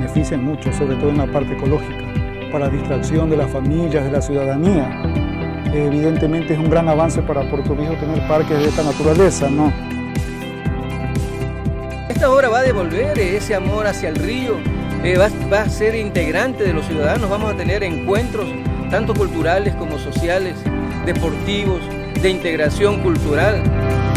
benefician mucho, sobre todo en la parte ecológica, para distracción de las familias, de la ciudadanía. Evidentemente es un gran avance para Puerto Viejo tener parques de esta naturaleza, ¿no? Esta obra va a devolver ese amor hacia el río, va a ser integrante de los ciudadanos, vamos a tener encuentros tanto culturales como sociales, deportivos, de integración cultural.